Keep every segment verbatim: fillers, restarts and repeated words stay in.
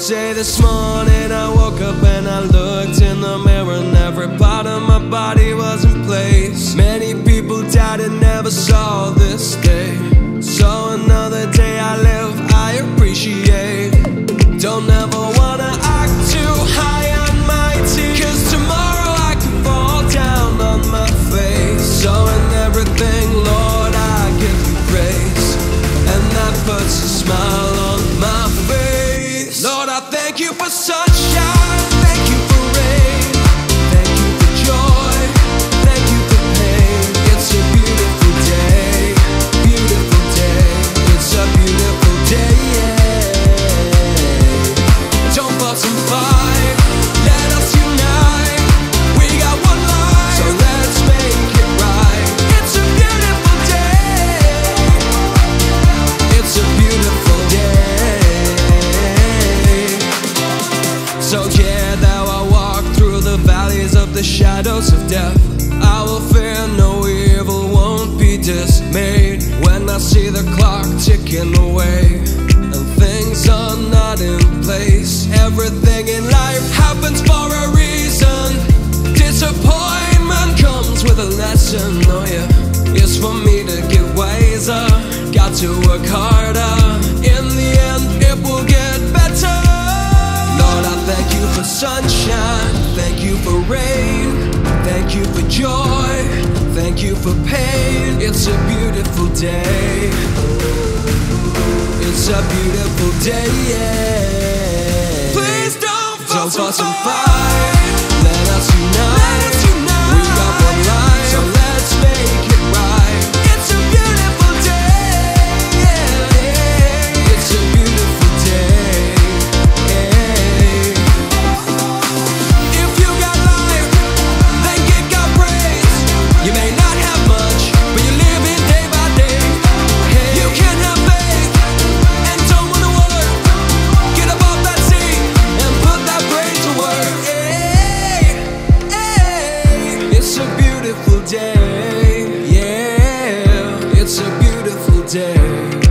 Say this morning I woke up and I looked in the mirror and every part of my body was in place. Many people died and never saw this day, so another day I live, I appreciate. Don't ever wanna act too high and mighty, cause tomorrow I could fall down on my face. So in everything, Lord, I give you praise, and that puts a smile on my face. Lord, I thank you for sunshine, thank you for rain, thank you for joy, thank you for pain. It's a beautiful day, beautiful day, it's a beautiful day, yeah. Don't fuss and fight, let us unite. We got one life, so let's make it right. It's a beautiful day, it's a beautiful day. So yeah, now I walk through the valleys of the shadows of death. I will fear no evil, won't be dismayed. When I see the clock ticking away and things are not in place. Everything in life happens for a reason. Disappointment comes with a lesson, oh yeah. It's for me to get wiser, got to work harder. In the end, it will get better. Lord, I thank you for sunshine, thank you for rain, thank you for joy, thank you for pain. It's a beautiful day, it's a beautiful day, yeah. Please don't fuss and fight, let us unite. We got one life, so let's make it right. It's a beautiful day, yeah. It's a beautiful day, yeah. If you got life, then give God praise. You may not have much, but you're living day by day. Hey, you can have faith and don't wanna work. Get up off that seat and put that brain to work. Hey, hey, it's a beautiful day, yeah. It's a beautiful day,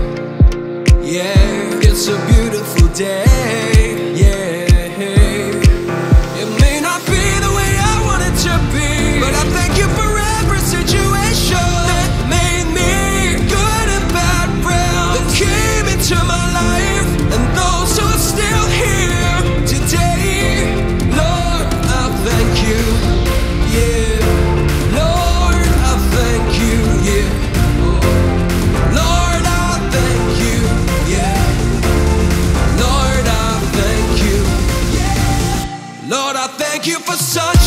yeah. It's a beautiful day, yeah. It may not be the way I want it to be, but I thank you for every situation that made me good and bad friends that came into my life, and those who are still here today. Lord, I thank you, yeah. Lord, I thank you, yeah. Lord, I thank you, yeah. Lord, I thank you, yeah. Lord, I thank you for such